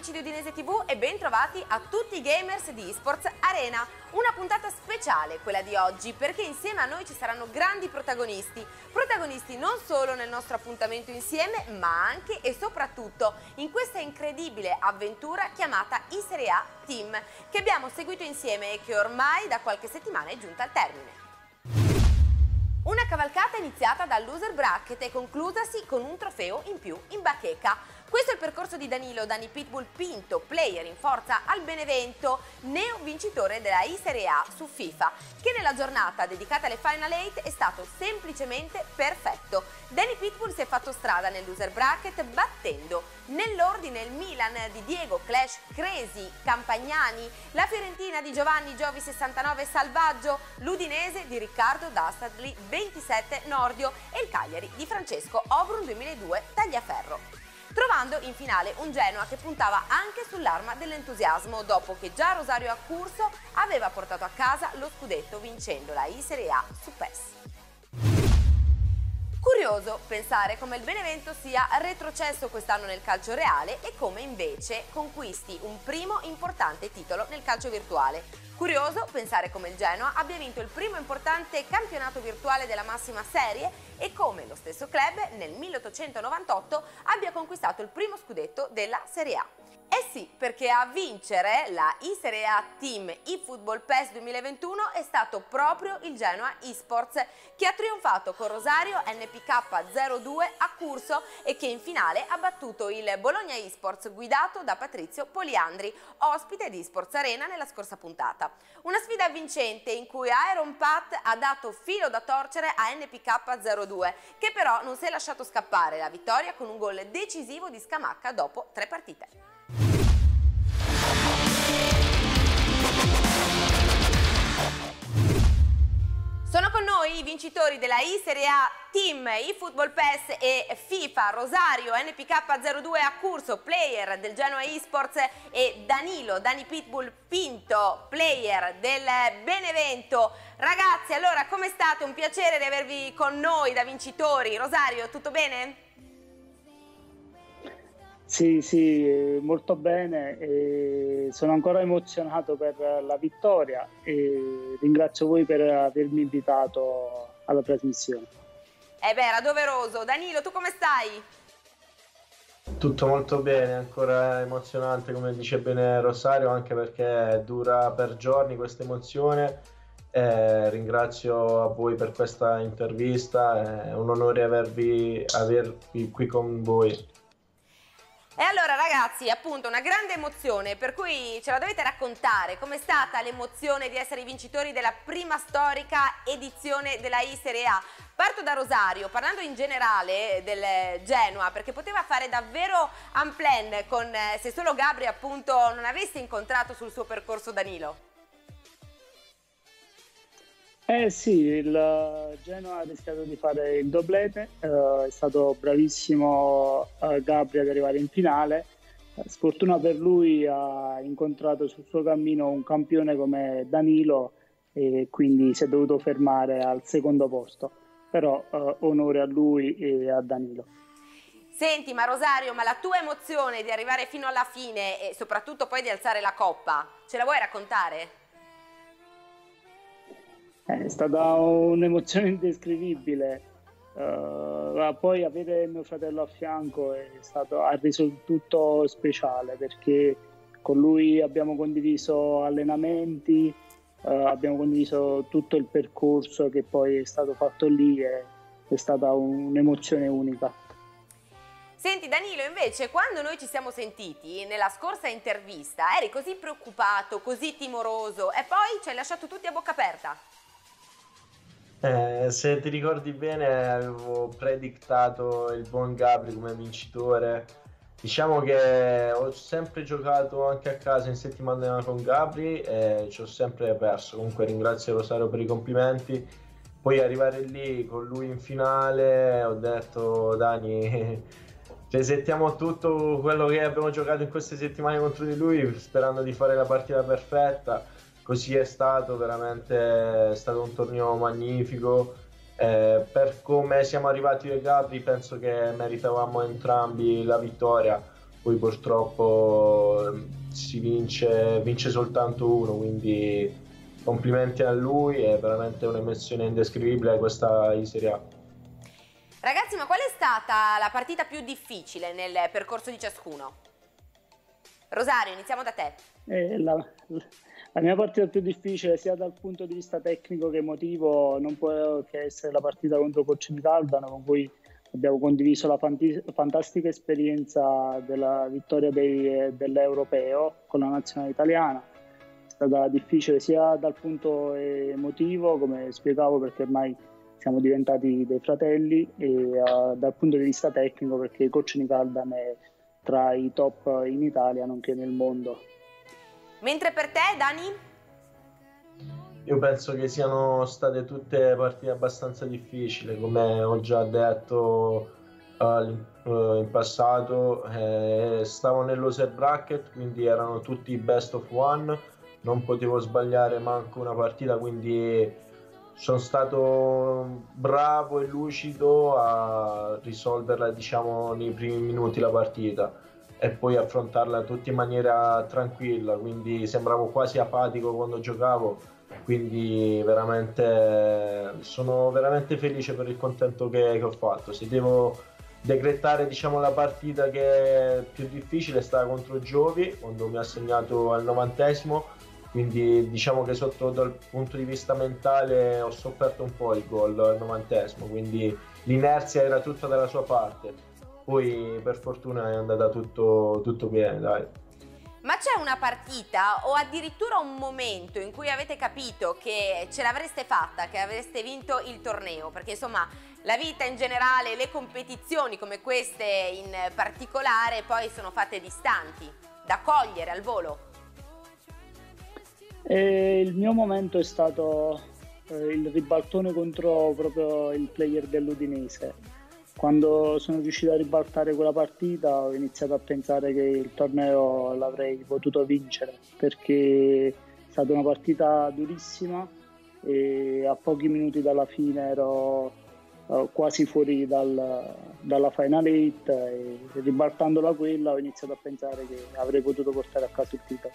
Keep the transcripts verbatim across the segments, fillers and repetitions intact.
amici di Udinese tivù e ben trovati a tutti i gamers di eSports Arena. Una puntata speciale quella di oggi perché insieme a noi ci saranno grandi protagonisti. Protagonisti non solo nel nostro appuntamento insieme ma anche e soprattutto in questa incredibile avventura chiamata eSerie A Team che abbiamo seguito insieme e che ormai da qualche settimana è giunta al termine. Una cavalcata iniziata dal loser bracket e conclusasi con un trofeo in più in bacheca. Questo è il percorso di Danilo Dani Pitbull Pinto, player in forza al Benevento, neo vincitore della eSerie A su FIFA, che nella giornata dedicata alle Final otto è stato semplicemente perfetto. Dani Pitbull si è fatto strada nel loser bracket battendo nell'ordine il Milan di Diego Clash Cresi Campagnani, la Fiorentina di Giovanni Giovi sessantanove Salvaggio, l'Udinese di Riccardo Dastardly ventisette Nordio e il Cagliari di Francesco Obrun duemiladue Tagliaferro. Trovando in finale un Genoa che puntava anche sull'arma dell'entusiasmo dopo che già Rosario Accurso aveva portato a casa lo scudetto vincendo la eSerie A su P E S. Curioso pensare come il Benevento sia retrocesso quest'anno nel calcio reale e come invece conquisti un primo importante titolo nel calcio virtuale. Curioso pensare come il Genoa abbia vinto il primo importante campionato virtuale della massima serie e come lo stesso club nel milleottocentonovantotto abbia conquistato il primo scudetto della Serie A. Eh sì, perché a vincere la eSerie A Team eFootball P E S duemilaventuno è stato proprio il Genoa eSports che ha trionfato con Rosario N P K zero due Accurso e che in finale ha battuto il Bologna eSports guidato da Patrizio Poliandri, ospite di eSports Arena nella scorsa puntata. Una sfida vincente in cui Iron Pat ha dato filo da torcere a N P K zero due che però non si è lasciato scappare la vittoria con un gol decisivo di Scamacca dopo tre partite. Sono con noi i vincitori della eSerie A Team, eFootball P E S e FIFA, Rosario N P K zero due Accurso, player del Genoa eSports e Danilo Dani Pitbull Pinto, player del Benevento. Ragazzi, allora come state? Un piacere di avervi con noi da vincitori. Rosario, tutto bene? Sì, sì, molto bene. E sono ancora emozionato per la vittoria e ringrazio voi per avermi invitato alla trasmissione. Eh beh, era doveroso. Danilo, tu come stai? Tutto molto bene, ancora emozionante come dice bene Rosario, anche perché dura per giorni questa emozione. Eh, ringrazio a voi per questa intervista, è un onore avervi, avervi qui con voi. E allora ragazzi, appunto una grande emozione, per cui ce la dovete raccontare, com'è stata l'emozione di essere i vincitori della prima storica edizione della eSerie A. Parto da Rosario, parlando in generale del Genoa, perché poteva fare davvero un plan con se solo Gabri appunto non avesse incontrato sul suo percorso Danilo. Eh sì, il Genoa ha rischiato di fare il doblete, eh, è stato bravissimo eh, Gabri ad arrivare in finale. Sfortuna per lui, ha incontrato sul suo cammino un campione come Danilo e quindi si è dovuto fermare al secondo posto, però eh, onore a lui e a Danilo. Senti, ma Rosario, ma la tua emozione di arrivare fino alla fine e soprattutto poi di alzare la coppa, ce la vuoi raccontare? È stata un'emozione indescrivibile, uh, poi avere mio fratello a fianco è stato, ha reso tutto speciale perché con lui abbiamo condiviso allenamenti, uh, abbiamo condiviso tutto il percorso che poi è stato fatto lì e è stata un'emozione unica. Senti Danilo, invece quando noi ci siamo sentiti nella scorsa intervista eri così preoccupato, così timoroso e poi ci hai lasciato tutti a bocca aperta. Eh, se ti ricordi bene avevo predictato il buon Gabri come vincitore. Diciamo che ho sempre giocato anche a casa in settimana con Gabri e ci ho sempre perso. Comunque ringrazio Rosario per i complimenti. Poi arrivare lì con lui in finale ho detto Dani, resettiamo tutto quello che abbiamo giocato in queste settimane contro di lui sperando di fare la partita perfetta. Così è stato, veramente è stato un torneo magnifico. Eh, per come siamo arrivati io e Gabri penso che meritavamo entrambi la vittoria. poi purtroppo si vince, vince soltanto uno, quindi complimenti a lui, è veramente un'emozione indescrivibile questa in Serie A. Ragazzi, ma qual è stata la partita più difficile nel percorso di ciascuno? Rosario, iniziamo da te. Eh, la, la mia partita più difficile, sia dal punto di vista tecnico che emotivo, non può che essere la partita contro Coach Caldano, con cui abbiamo condiviso la fanti- fantastica esperienza della vittoria dei, dell'Europeo con la nazionale italiana. È stata difficile sia dal punto emotivo, come spiegavo, perché ormai siamo diventati dei fratelli, e uh, dal punto di vista tecnico, perché Coach Nicaldan è tra i top in Italia, nonché nel mondo. Mentre per te, Dani? Io penso che siano state tutte partite abbastanza difficili, come ho già detto uh, in passato, eh, stavo nello loser bracket, quindi erano tutti best of one, non potevo sbagliare manco una partita, quindi sono stato bravo e lucido a risolverla, diciamo, nei primi minuti la partita e poi affrontarla tutta in maniera tranquilla, quindi sembravo quasi apatico quando giocavo. Quindi veramente sono veramente felice per il contento che, che ho fatto. Se devo decretare, diciamo, la partita che è più difficile, è stata contro Giovi, quando mi ha segnato al novantesimo, quindi diciamo che sotto dal punto di vista mentale ho sofferto un po' il gol al novantesimo, quindi l'inerzia era tutta dalla sua parte. Poi per fortuna è andata tutto, tutto bene, dai. Ma c'è una partita o addirittura un momento in cui avete capito che ce l'avreste fatta, che avreste vinto il torneo? Perché insomma la vita in generale, le competizioni come queste in particolare poi sono fatte distanti, da cogliere al volo. E il mio momento è stato eh, il ribaltone contro proprio il player dell'Udinese. Quando sono riuscito a ribaltare quella partita ho iniziato a pensare che il torneo l'avrei potuto vincere, perché è stata una partita durissima e a pochi minuti dalla fine ero uh, quasi fuori dal, dalla Final Eight, e ribaltandola quella ho iniziato a pensare che avrei potuto portare a casa il titolo.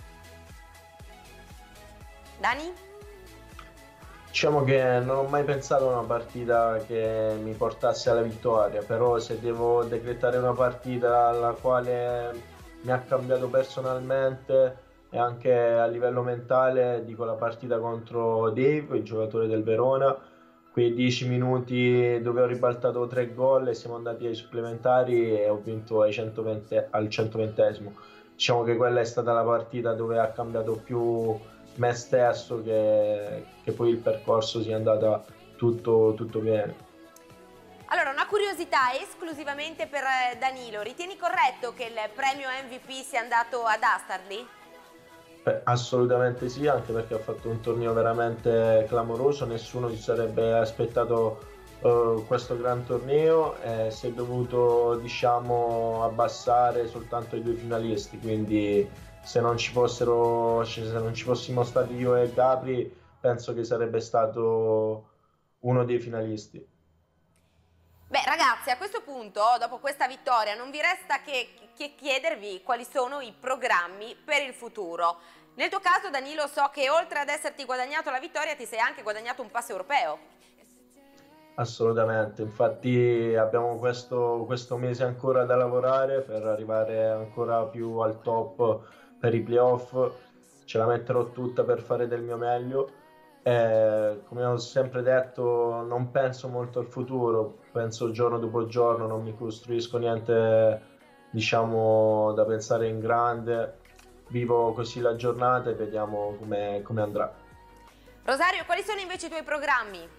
Dani? Diciamo che non ho mai pensato a una partita che mi portasse alla vittoria, però se devo decretare una partita alla quale mi ha cambiato personalmente e anche a livello mentale, dico la partita contro Dave, il giocatore del Verona, quei dieci minuti dove ho ribaltato tre gol e siamo andati ai supplementari e ho vinto ai centoventi, al centoventesimo. Diciamo che quella è stata la partita dove ha cambiato più me stesso, che, che poi il percorso sia andato tutto, tutto bene. Allora, una curiosità esclusivamente per Danilo: ritieni corretto che il premio M V P sia andato ad Astarli? Beh, assolutamente sì, anche perché ha fatto un torneo veramente clamoroso, nessuno si sarebbe aspettato uh, questo gran torneo, e si è dovuto, diciamo, abbassare soltanto i due finalisti, quindi se non ci fossero, se non ci fossimo stati io e Gabri, penso che sarebbe stato uno dei finalisti. Beh ragazzi, a questo punto, dopo questa vittoria, non vi resta che, che chiedervi quali sono i programmi per il futuro. Nel tuo caso, Danilo, so che oltre ad esserti guadagnato la vittoria ti sei anche guadagnato un pass europeo. Assolutamente, infatti abbiamo questo, questo mese ancora da lavorare per arrivare ancora più al top per i playoff, ce la metterò tutta per fare del mio meglio. E, come ho sempre detto, non penso molto al futuro, penso giorno dopo giorno, non mi costruisco niente, diciamo, da pensare in grande, vivo così la giornata e vediamo come, come andrà. Rosario, quali sono invece i tuoi programmi?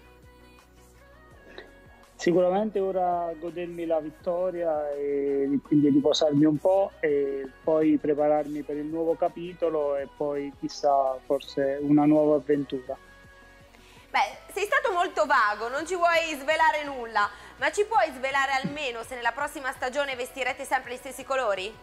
Sicuramente ora godermi la vittoria e quindi riposarmi un po' e poi prepararmi per il nuovo capitolo e poi chissà, forse una nuova avventura. Beh, sei stato molto vago, non ci vuoi svelare nulla, ma ci puoi svelare almeno se nella prossima stagione vestirete sempre gli stessi colori?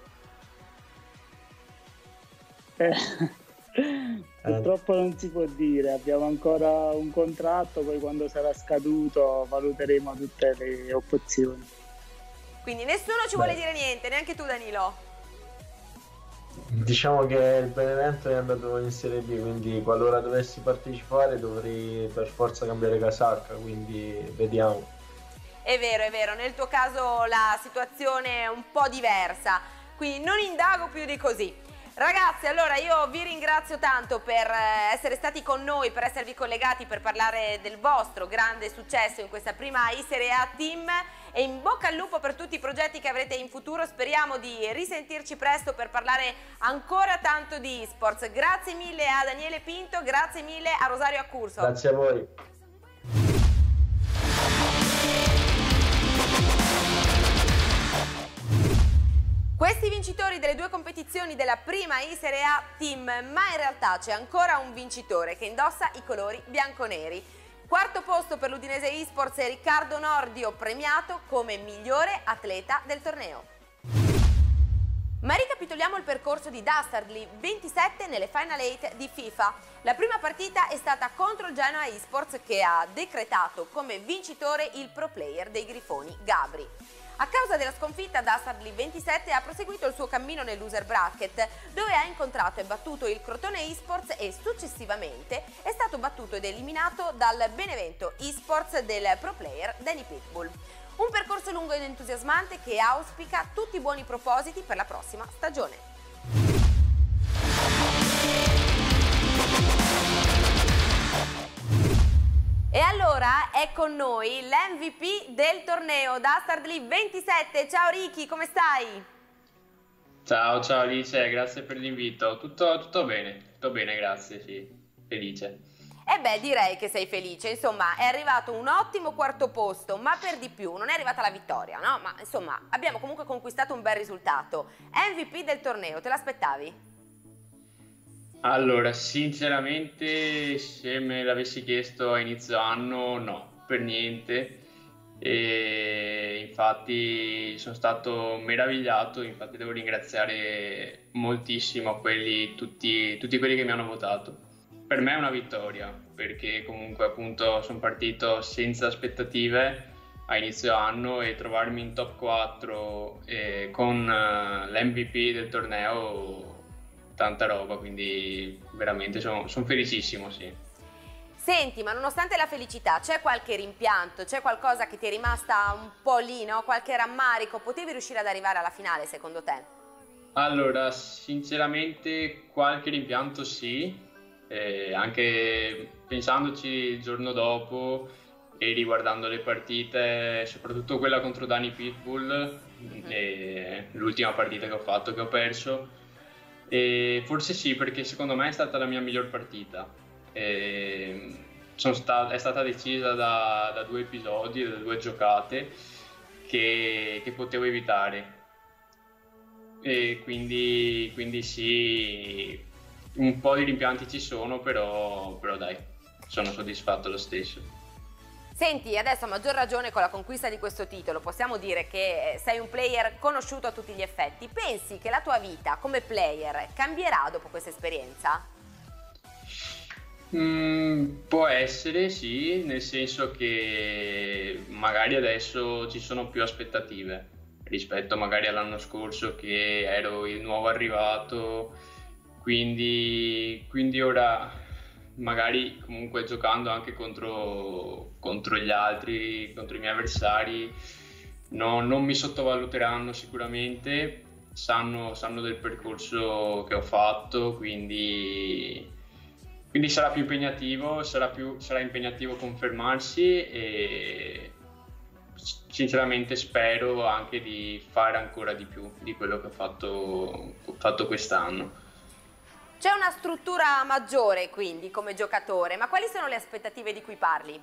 Eh. Purtroppo non si può dire, abbiamo ancora un contratto, poi quando sarà scaduto valuteremo tutte le opzioni. quindi nessuno ci Beh. vuole dire niente, neanche tu Danilo. Diciamo che il Benevento è andato in Serie B, quindi qualora dovessi partecipare dovrei per forza cambiare casacca, quindi vediamo. È vero, è vero, nel tuo caso la situazione è un po' diversa, quindi non indago più di così. Ragazzi, allora io vi ringrazio tanto per essere stati con noi, per esservi collegati, per parlare del vostro grande successo in questa prima I-Serie A Team, e in bocca al lupo per tutti i progetti che avrete in futuro. Speriamo di risentirci presto per parlare ancora tanto di eSports. Grazie mille a Daniele Pinto, grazie mille a Rosario Accurso. Grazie a voi. Questi vincitori delle due competizioni della prima I-Serie A Team, ma in realtà c'è ancora un vincitore che indossa i colori bianconeri. Quarto posto per l'Udinese eSports e Riccardo Nordio, premiato come migliore atleta del torneo. Ma ricapitoliamo il percorso di Dastardly, ventisette nelle Final otto di FIFA. La prima partita è stata contro il Genoa eSports, che ha decretato come vincitore il pro player dei Grifoni, Gabri. A causa della sconfitta, Dastardly ventisette ha proseguito il suo cammino nel loser bracket, dove ha incontrato e battuto il Crotone eSports e successivamente è stato battuto ed eliminato dal Benevento eSports del pro player Danny Pitbull. Un percorso lungo ed entusiasmante che auspica tutti i buoni propositi per la prossima stagione. E allora è con noi l'M V P del torneo, Dastardly ventisette. Ciao Ricky, come stai? Ciao, ciao Alice, grazie per l'invito. Tutto, tutto bene, tutto bene, grazie, sì, felice. E beh, direi che sei felice, insomma è arrivato un ottimo quarto posto, ma per di più non è arrivata la vittoria, no? Ma insomma abbiamo comunque conquistato un bel risultato. M V P del torneo, te l'aspettavi? Allora, sinceramente, se me l'avessi chiesto a inizio anno, no, per niente. E infatti sono stato meravigliato, infatti devo ringraziare moltissimo quelli, tutti, tutti quelli che mi hanno votato. Per me è una vittoria, perché comunque appunto sono partito senza aspettative a inizio anno, e trovarmi in top quattro eh, con uh, l'M V P del torneo, tanta roba, quindi veramente sono, sono felicissimo, sì. Senti, ma nonostante la felicità, c'è qualche rimpianto, c'è qualcosa che ti è rimasta un po' lì, no? Qualche rammarico? Potevi riuscire ad arrivare alla finale, secondo te? Allora, sinceramente qualche rimpianto sì, eh, anche pensandoci il giorno dopo e riguardando le partite, soprattutto quella contro Danny Pitbull, mm-hmm. l'ultima partita che ho fatto, che ho perso. E forse sì, perché secondo me è stata la mia miglior partita. E sono sta- è stata decisa da, da due episodi, da due giocate che, che potevo evitare. E quindi, quindi sì, un po' di rimpianti ci sono, però, però dai, sono soddisfatto lo stesso. Senti, adesso a maggior ragione con la conquista di questo titolo possiamo dire che sei un player conosciuto a tutti gli effetti. Pensi che la tua vita come player cambierà dopo questa esperienza? Mm, può essere, sì, nel senso che magari adesso ci sono più aspettative rispetto magari all'anno scorso, che ero il nuovo arrivato, quindi, quindi ora magari comunque giocando anche contro, contro gli altri, contro i miei avversari, no, non mi sottovaluteranno sicuramente, sanno, sanno del percorso che ho fatto, quindi, quindi sarà più impegnativo, sarà, più, sarà impegnativo confermarsi, e sinceramente spero anche di fare ancora di più di quello che ho fatto, ho fatto quest'anno. C'è una struttura maggiore quindi come giocatore, ma quali sono le aspettative di cui parli?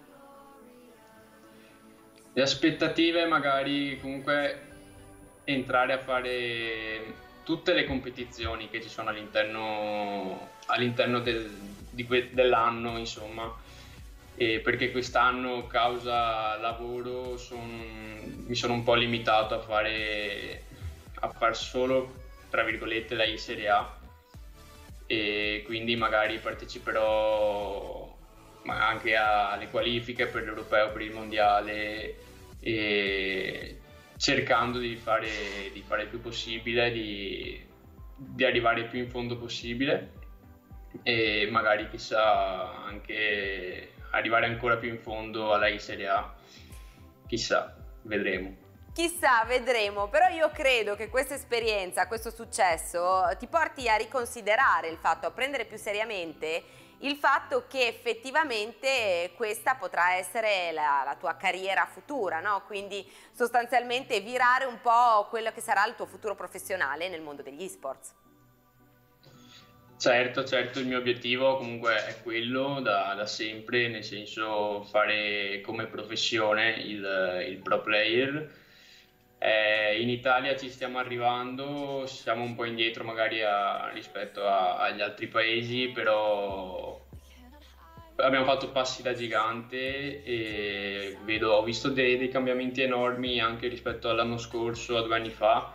Le aspettative magari comunque entrare a fare tutte le competizioni che ci sono all'interno all'interno del, dell'anno, insomma, e perché quest'anno causa lavoro son, mi sono un po' limitato a fare a far solo tra virgolette la I-Serie A, e quindi magari parteciperò anche alle qualifiche per l'Europeo, per il Mondiale, e cercando di fare, di fare il più possibile, di, di arrivare il più in fondo possibile e magari chissà anche arrivare ancora più in fondo alla I Serie A, chissà, vedremo. Chissà, vedremo, però io credo che questa esperienza, questo successo ti porti a riconsiderare il fatto, a prendere più seriamente il fatto che effettivamente questa potrà essere la, la tua carriera futura, no? Quindi sostanzialmente virare un po' quello che sarà il tuo futuro professionale nel mondo degli e-sports. Certo, certo, il mio obiettivo comunque è quello da, da sempre, nel senso fare come professione il, il pro player. Eh, in Italia ci stiamo arrivando, siamo un po' indietro magari a, rispetto a, agli altri paesi, però abbiamo fatto passi da gigante e vedo, ho visto dei, dei cambiamenti enormi anche rispetto all'anno scorso, a due anni fa,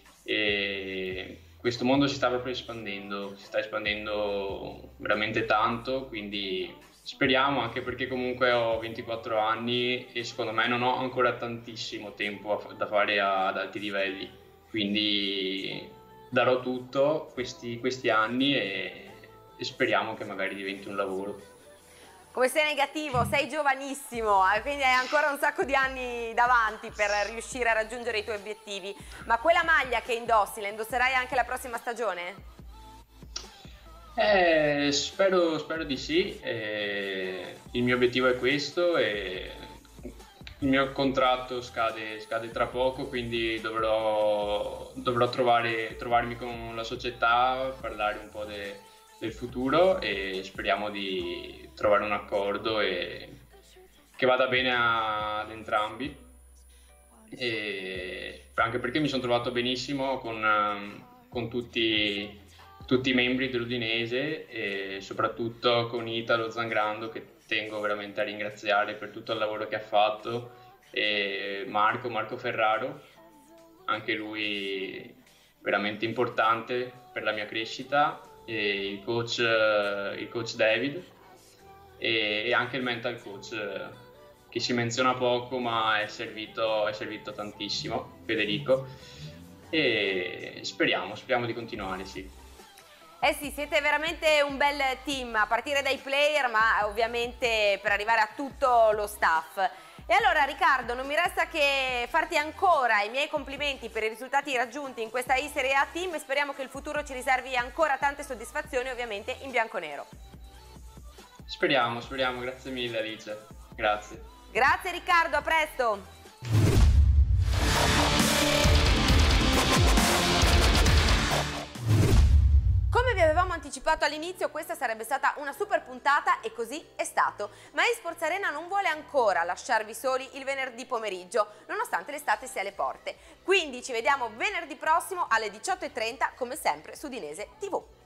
e questo mondo si sta proprio espandendo, si sta espandendo veramente tanto, quindi speriamo, anche perché comunque ho ventiquattro anni e secondo me non ho ancora tantissimo tempo da fare ad alti livelli, quindi darò tutto questi, questi anni e, e speriamo che magari diventi un lavoro. Come sei negativo, sei giovanissimo, quindi hai ancora un sacco di anni davanti per riuscire a raggiungere i tuoi obiettivi, ma quella maglia che indossi la indosserai anche la prossima stagione? Eh, spero, spero di sì, eh, il mio obiettivo è questo e il mio contratto scade, scade tra poco, quindi dovrò, dovrò trovare, trovarmi con la società, parlare un po' de, del futuro e speriamo di trovare un accordo e che vada bene a, ad entrambi, e anche perché mi sono trovato benissimo con, con tutti tutti i membri dell'Udinese e soprattutto con Italo Zangrando, che tengo veramente a ringraziare per tutto il lavoro che ha fatto, e Marco, Marco Ferraro, anche lui veramente importante per la mia crescita, e il coach, il coach David e anche il mental coach che si menziona poco ma è servito, è servito tantissimo, Federico, e speriamo, speriamo di continuare, sì. Eh sì, siete veramente un bel team, a partire dai player, ma ovviamente per arrivare a tutto lo staff. E allora Riccardo, non mi resta che farti ancora i miei complimenti per i risultati raggiunti in questa I Serie A Team e speriamo che il futuro ci riservi ancora tante soddisfazioni, ovviamente in bianconero. Speriamo, speriamo, grazie mille Alice, grazie. Grazie Riccardo, a presto! Come vi avevamo anticipato all'inizio, questa sarebbe stata una super puntata e così è stato. Ma eSports Arena non vuole ancora lasciarvi soli il venerdì pomeriggio, nonostante l'estate sia alle porte. Quindi ci vediamo venerdì prossimo alle diciotto e trenta, come sempre su Udinese tivù.